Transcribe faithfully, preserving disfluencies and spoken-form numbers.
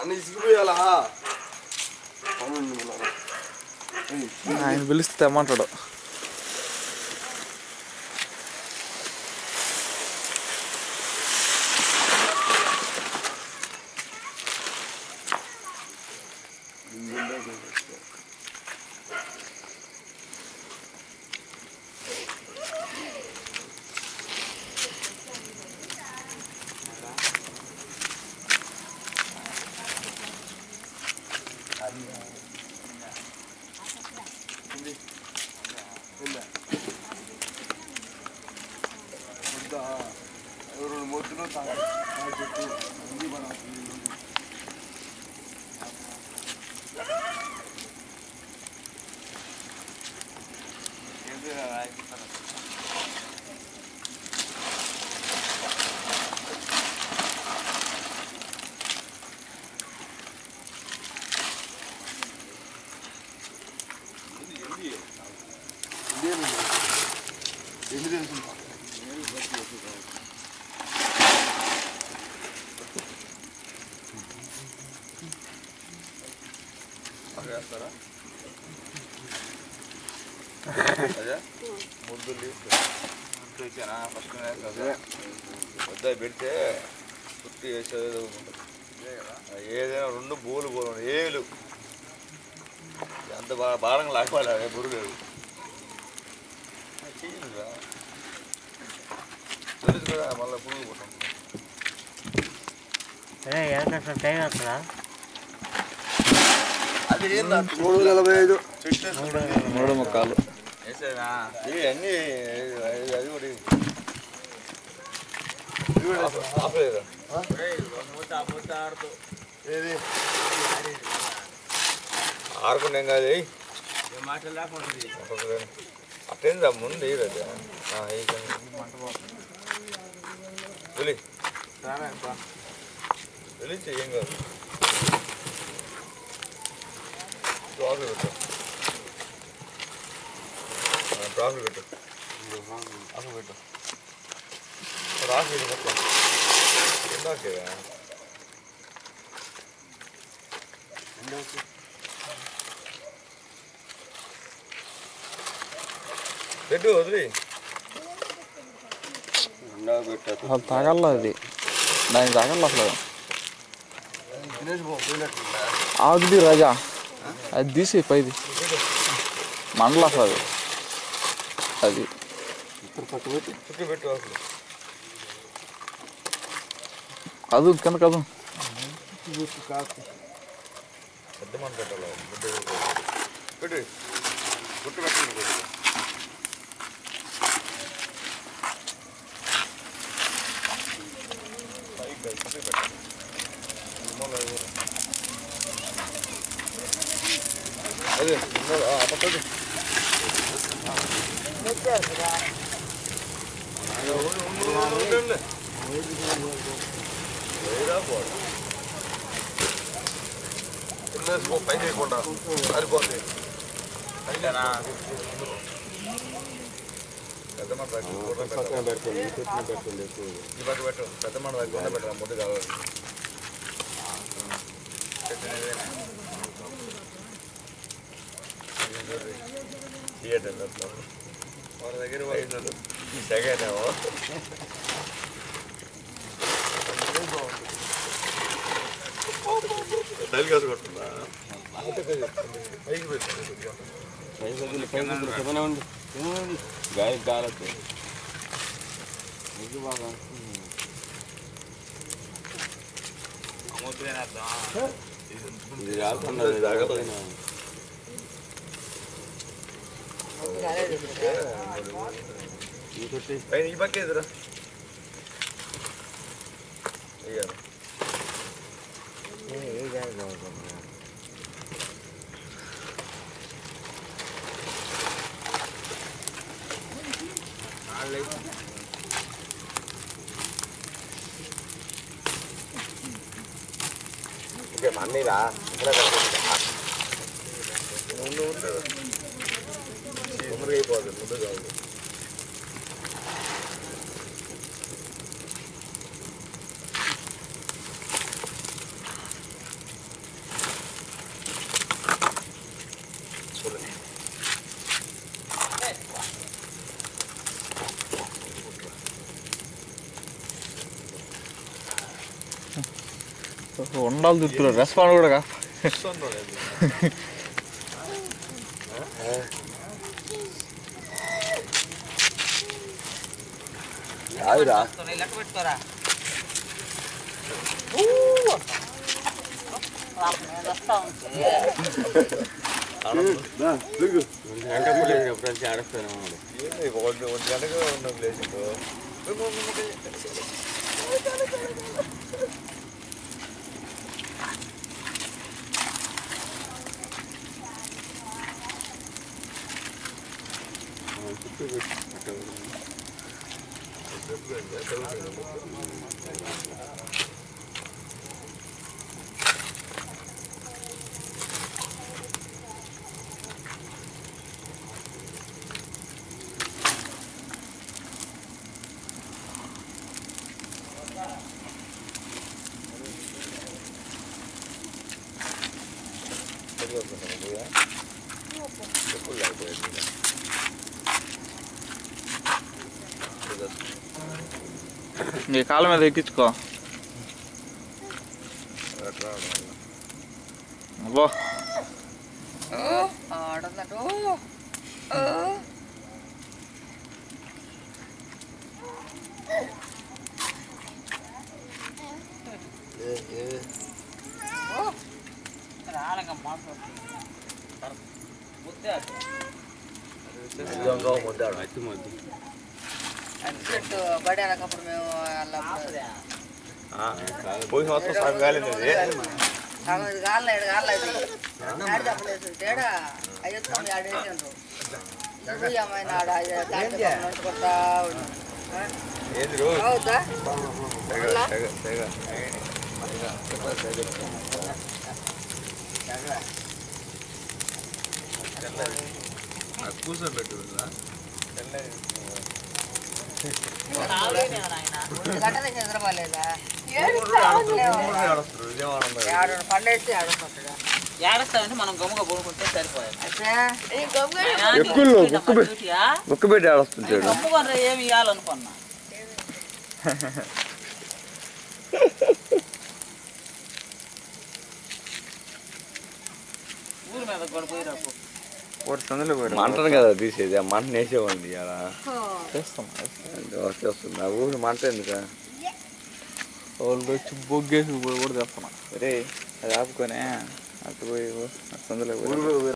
ఆయన పిలిస్తే తెమ్మంటాడు. రెండు మొత్తులు ఎన్ని తెలుసు చేస్తారా అదే ముద్దులు వచ్చానా ఫస్ట్ వద్ద పెడితే పుట్టి వేసేది ఏదైనా రెండు బోలు బోలు ఏలు అంత బాగా భారంగా లాగవాలి బురుగు తెలుసు కదా మళ్ళీ పురుగు పోతాం టైం వస్తుందా అది మూడు నలభై ఐదు మూడు ముక్కాలు వేసేదా అన్నీ అది కూడా ఏది ఆడుకున్నాం కాదు అట్టేందా ముందు వెళ్ళి వెళ్ళి ఏం కాదు ట్రాఫీ పెట్టు ట్రాఫీ పెట్టు అసలు పెట్టు ట్రాఫీ మొత్తం ఎందాకేదా పెట్టు వదిలి అసలు తాగల్లా అది దానికి తాగల్లా అసలు ఆగుది రాజా అది తీసి పైది మండల అసలు అది చుట్టూ పెట్టు అసలు కదు కింద కదు పెద్ద మన పెట్టాలి పెట్టు గుట్టు పెట్టండి అదే పక్కది పైన వేయకుండా సరిపోతుంది పెద్ద మన పెట్టండి ఈ పక్క పెట్టు పెద్ద మన దగ్గర పెట్టరా ముద్దు కావాలి థియేటర్ వాళ్ళ దగ్గర పోయినాడు సెకండ్ ఏమో డైల్ కాదు కొట్టుందా పైకి పెట్టండి గాలి గాలి ఇది బాగా ఇది రాకుండా తాగలేదు పైన ఈ పక్క ఎదురా అయ్యారు ఓకే మన్నీరా ముందు ముందు తొందరగా అయిపోతుంది ముందు కాదు ఉండాలి దుట్టులో రెస్పాండ్ కూడా ఆవిరా లెక్క పెట్టుకోరా ఒంటి గంటగా ఉన్న ప్లేస్ నీ కాళ్ళ మీద ఎక్కించుకో అబ్బో బడేనప్పుడు మేము పోయిన సంవత్సరం సగం కాలేదు ఇది కాళ్ళ ఏడు కాళ్ళ ఇది ఆడ చెప్పలేదు తేడా అయ్యో ఆడేసాను ఇది అమ్మాయి నాడ కొడతా అవుతా కూర్చోబెట్టు గంటలే నిద్రపోలేదా పండేస్తే ఆడుకుంటాడు ఏడుస్తామంటే మనం గమ్ముగా పోనుకుంటే సరిపోయాయి బుక్క పెట్టి ఆడుస్తుంటాడు గమ్ము కొనరా ఏమి ఇవ్వాలనుకున్నా ఊరి మీద కూడా పోయి రాకు మంటను కదా తీసేది ఆ మంట వేసేవాడి అలా వస్తుంది ఆ ఊరు మంట ఎందుక వాళ్ళు వచ్చి బొగ్గేసి కూడా తెస్తున్నా సరే అది ఆపుకొని అటు పోయి సందులో